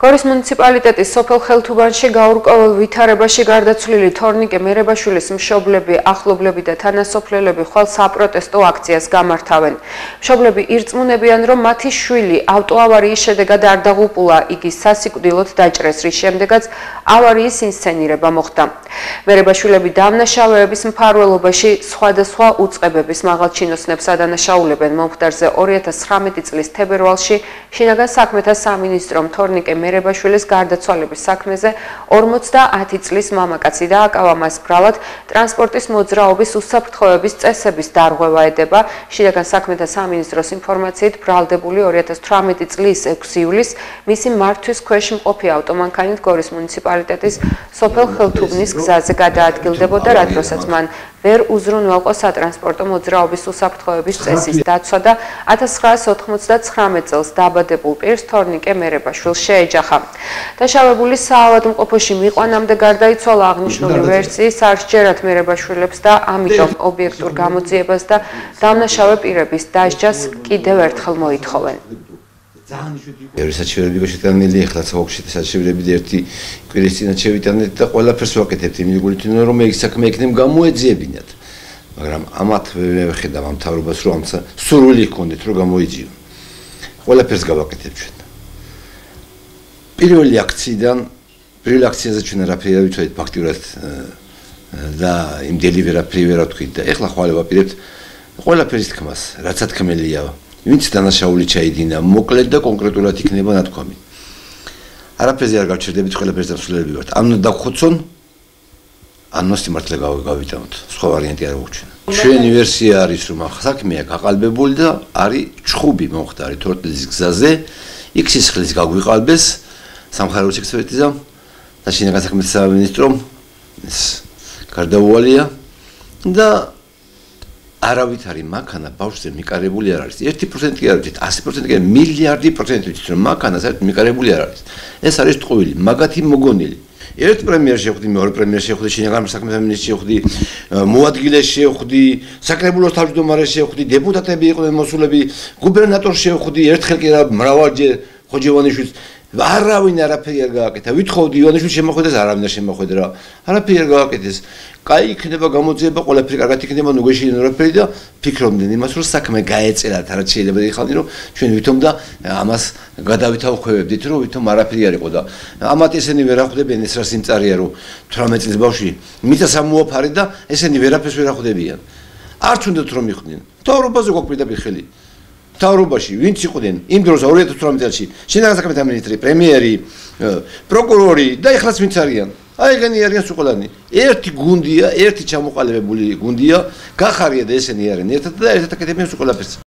გორის მუნიციპალიტეტის სოფელ ხელთუბანში გაურკვეველ ვითარებაში გარდაცვლილი თორნიკე მერებაშვილის მშობლები, ახლობლები და თანასოფლელები ხვალ საპროტესტო აქციას გამართავენ. მშობლები ირწმუნებიან, რომ მათი შვილი ავტოავარიის შედეგად არ დაღუპულა, იგი სასიკვდილოდ დაჭრეს, რის შემდეგაც ავარიის ინსცენირება მოხდა. მერებაშვილები დამნაშავეების მფარველობაში სხვადასხვა უწყებების მაღალჩინოსნებს ადანაშაულებენ. მომხდარზე 2019 წლის თებერვალში შინაგან საქმეთა სამინისტრომ თორნიკე მერებაშვილის გარდაცვალების საქმეზე 50 წლის მამაკაცი დააკავა მას ბრალად ტრანსპორტის მოძრაობის უსაფრთხოების წესების დარღვევა ედება. შინაგან საქმეთა სამინისტროს ინფორმაციით ბრალდებული 2018 წლის 6 ივლისს მისი მართვის ქვეშ მყოფი ავტომანქანით გორის მუნიციპალიტეტის სოფელ ხელთუბნის გზაზე გადაადგილდებოდა, რა დროსაც მან ვერ უზრუნველყო სატრანსპორტო მოძრაობის უსაფრთხოების წესის დაცვა და 1999 წელს დაბადებულ პირს თორნიკე მერებაშვილს შეეჯახა. დაშავებული საავადმყოფოში მიყვანამდე გარდაიცვალა. აღნიშნული ვერსიის არ სჯერათ მერებაშვილებს და ამიტომ ობიექტურ გამოძიებას და დამნაშავე პირების დასჯას კიდევ ერთხელ მოითხოვენ. საჩივრები შეტანილი, ახლა საუბრობთ საჩივრები ერთი კვირის წინათ შევიტანეთ და ყველაფერს ვაკეთებთ იმ იგულით, რომ ეს საქმე იქნებ გამოეძიებინათ. მაგრამ ამათ ვერ ხედავ ამ მთავრობას, რომ ამცა სურვილი ჰქონდეთ, რომ გამოიძიონ. ყველაფერს გავაკეთებთ ჩვენ. პირველი აქციაზე ჩვენ არაფერი ვიცოდით ფაქტიურად და იმდენი ვერაფერი ვერ ვთქვით და ეხლა ხვალ ვაპირებთ ყველაფერის თქმას, რაც ათქმელია. ვინც დანაშაული ჩაიდინა, მოკლედ და კონკრეტულად იქნება ნათქვამი. არაფერზე არ გავჩერდებით, ყველაფერს დასრულებები ვართ. ან დაგხოცონ, ან მოსიმართლე გავიტანოთ. სხვა ვარიანტი არ გვაქვს. ჩვენი ვერსია არის, რომ საქმეა გაყალბებული და არის ჩხუბი მომხდარი თორტლის გზაზე, იქ სისხლის გაგვიყალბეს სამხაროების ექსპერტიზამ და შინაგან საქმეთა სამინისტრომ გარდაუვალია და არავითარი მანქანა ბავშვზე მიკარებული არ არის. 1% კი არ ვიცით, 100% კი, მილიარდი პროცენტი ვიცით, რომ მანქანა საერთოდ მიკარებული არ არის. ეს არის ტყუილი, მაგათი მოგონილი. ერთ პრემიერს შევხვდი, მეორე პრემიერს შევხვდი, შინაგან საქმეთა მინისტრს შევხვდი, მოადგილეს შევხვდი, საკრებულოს თავმჯდომარეს შევხვდი, დეპუტატები იყვნენ მოსულები, გუბერნატორს შევხვდი, ერთხელ კი მრავალჯერ ხოჯევანიშვილს არავინ არაფერი არ გააკეთა. ვითხოვდი ივანიშვილს შემოხვედრას, არავინ არ შემოხვედრა. არაფერი არ გააკეთეს. კაი იქნება გამოძიება, ყველაფერი კარგად იქნება, ნუ გვეშინდნენ ყველაფერი და ფიქრობდნენ იმას, რომ საქმე გაეწელათ, რაც შეიძლება ეხალდი, რომ ჩვენ ვითომ და ამას გადავითავხვევებდით, რომ ვითომ არაფერი არ იყო და ამათ ესენი ვერ ახვდებიან ეს რა სიმწარეა, რომ 18 წლის ბავშვი მიწას ამოაფარე და ესენი ვერაფერს ვერ ახვდებიან. არც უნდათ რომ იყვნენ. მთავრობაზე გვაქვს ხელი. მთავრობაში ვინც იყვნენ იმ დროს 2018 წელს შინაგან საქმეთა მინისტრი, პრემიერი, პროკურორი და ეხლაც ვინც არიან. აი ეგენი არიან სულყლანი. ერთი გუნდია, ერთი ჩამოყალიბებული გუნდია, გახარია და ესენი არიან ერთად და ერთად აკეთებენ სულ ყველაფერს.